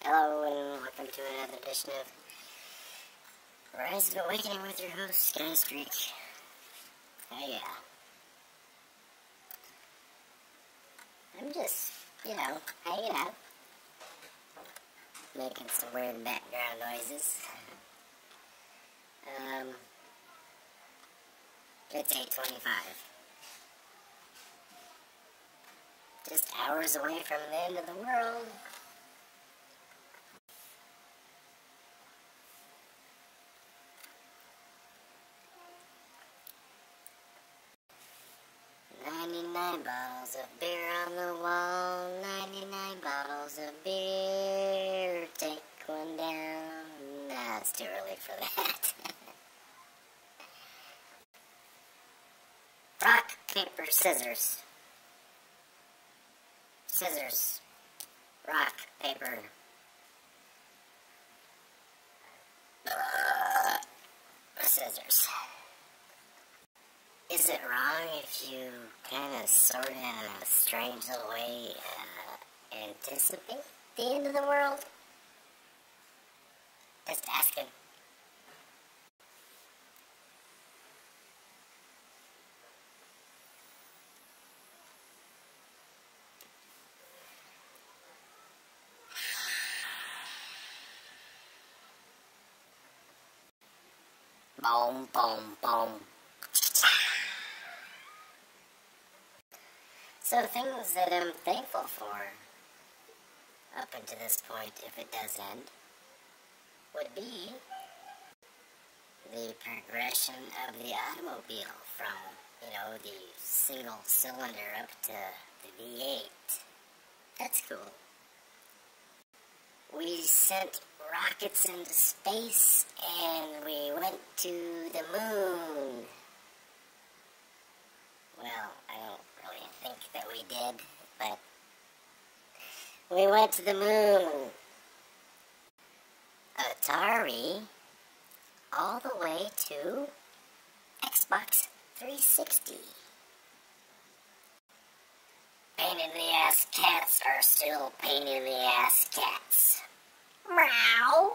Hello and welcome to another edition of Rise of Awakening with your host, Sky Streak. Oh yeah. I'm just, hanging out. Making some weird background noises. It's 8:25. Just hours away from the end of the world. "99 bottles of beer on the wall, 99 bottles of beer, take one down." Nah, it's too early for that. Rock, paper, scissors. Scissors. Rock, paper. Scissors. Is it wrong if you kind of, sort of, in a strange little way, anticipate the end of the world? Just asking. Boom, boom, boom. So things that I'm thankful for, up until this point, if it does end, would be the progression of the automobile from, the single cylinder up to the V8. That's cool. We sent rockets into space and we went to the moon. Well, I don't really think that we did, but we went to the moon. Atari, all the way to Xbox 360. Pain in the ass cats are still pain in the ass cats. Meow.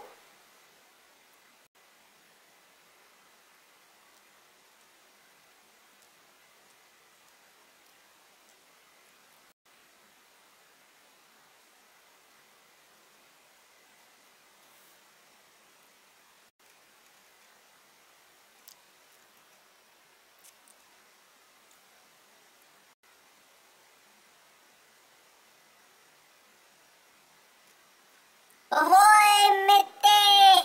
Ahoy, Mitty!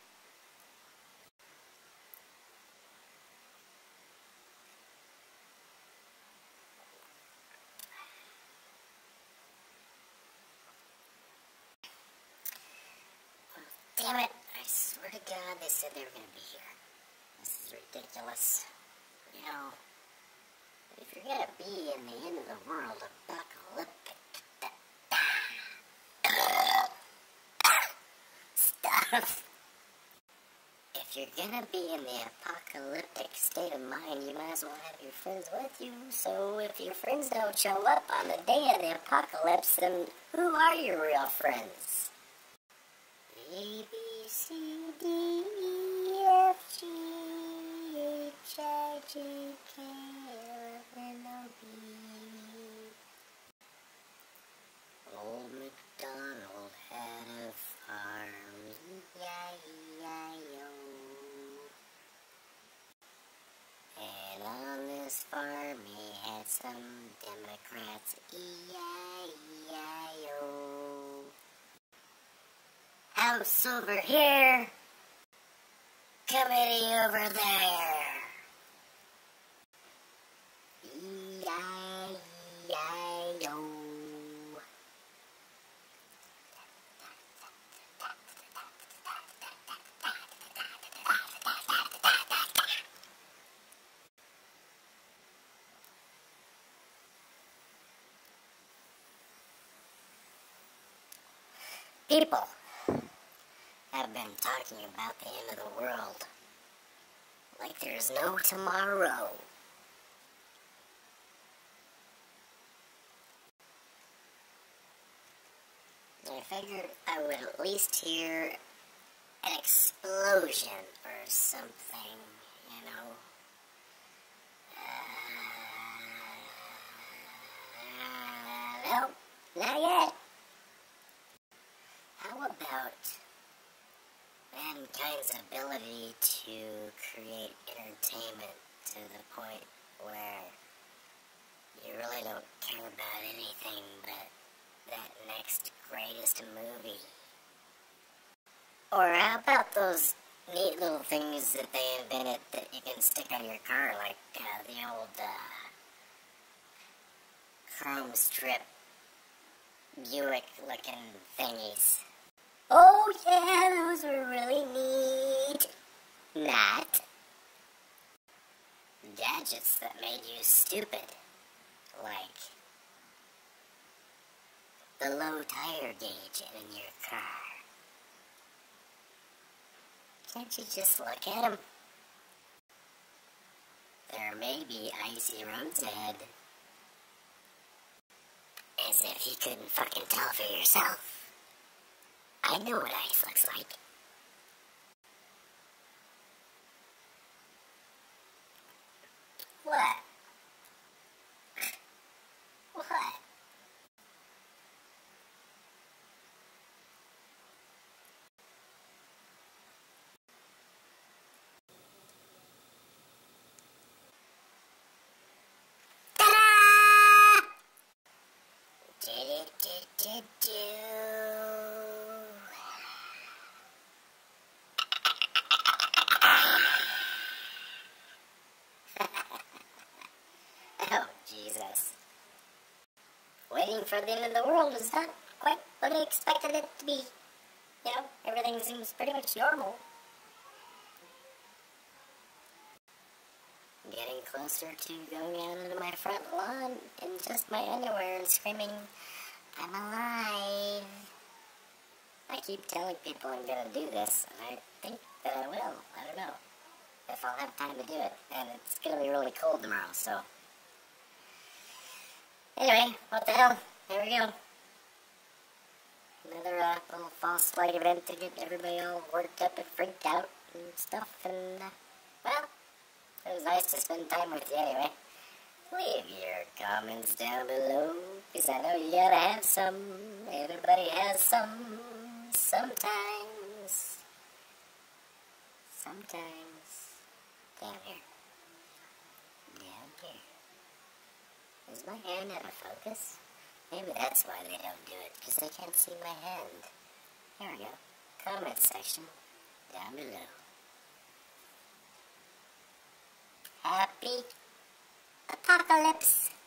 Damn it, I swear to God they said they were going to be here. This is ridiculous. If you're going to be in the end of the world, apocalyptic stuff. If you're going to be in the apocalyptic state of mind, you might as well have your friends with you. So if your friends don't show up on the day of the apocalypse, then who are your real friends? A, B, C, D, E, F, G, H, I, J, K, L, M, N, O, P. Old MacDonald had a farm, E-I-E-I-O. And on this farm he had some Democrats, E-I-E-I-O. House over here, committee over there. E-I-E-I-O. People have been talking about the end of the world like there's no tomorrow. I figured I would at least hear an explosion or something, you know. No, not yet. How about mankind's ability to create entertainment to the point where you really don't care about anything but that next greatest movie? Or how about those neat little things that they invented that you can stick on your car, like the old chrome strip Buick-looking thingies? Oh yeah, those were really neat. Not gadgets that made you stupid, like the low tire gauge in your car. Can't you just look at them? There may be icy roads ahead. As if you couldn't fucking tell for yourself. I know what ice looks like. What? What? Ta-da! Do-do-do-do-do. Oh, Jesus. Waiting for the end of the world is not quite what I expected it to be. You know, everything seems pretty much normal. Getting closer to going out into my front lawn in just my underwear and screaming, I'm alive. I keep telling people I'm gonna do this, and I think that I will. I don't know if I'll have time to do it. And it's gonna be really cold tomorrow, so. Anyway, what the hell? Here we go. Another little false flag event to get everybody all worked up and freaked out and stuff, and, well, it was nice to spend time with you anyway. Leave your comments down below, because I know you gotta have some. Everybody has some. Sometimes. Down here. Is my hand out of focus? Maybe that's why they don't do it, because they can't see my hand. Here we go. Comment section down below. Happy apocalypse!